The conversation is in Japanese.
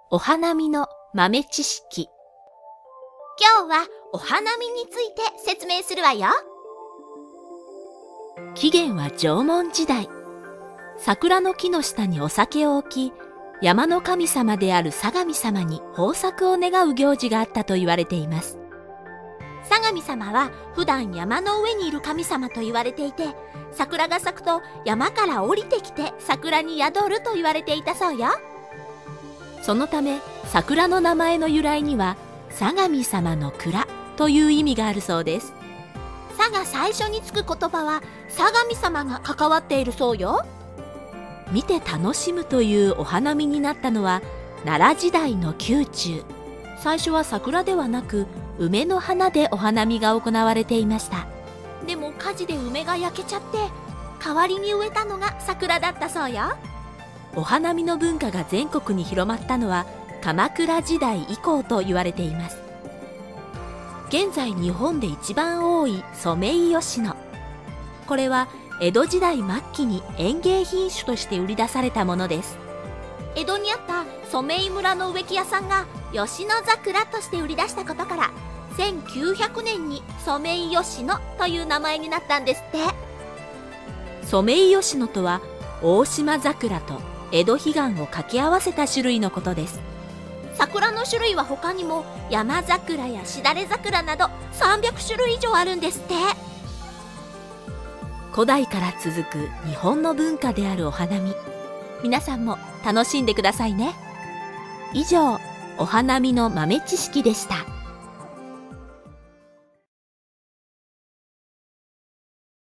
お花見の豆知識。 今日はお花見について説明するわよ。 起源は縄文時代。桜の木の下にお酒を置き、山の神様である相模様に豊作を願う行事があったと言われています。 相模様は普段山の上にいる神様と言われていて、桜が咲くと山から降りてきて桜に宿ると言われていたそうよ。 そのため桜の名前の由来には相模様の蔵という意味があるそうです。 さが最初につく言葉は相模様が関わっているそうよ。 見て楽しむというお花見になったのは奈良時代の宮中。最初は桜ではなく梅の花でお花見が行われていました。 でも火事で梅が焼けちゃって代わりに植えたのが桜だったそうよ。 お花見の文化が全国に広まったのは鎌倉時代以降と言われています。現在日本で一番多いソメイヨシノ。これは江戸時代末期に園芸品種として売り出されたものです。 江戸にあった染井村の植木屋さんが吉野桜として売り出したことから1900年にソメイヨシノという名前になったんですって。 ソメイヨシノとは大島桜と江戸彼岸を掛け合わせた種類のことです。 桜の種類は他にも山桜やしだれ桜など300種類以上あるんですって。 古代から続く日本の文化であるお花見、皆さんも楽しんでくださいね。以上、お花見の豆知識でした。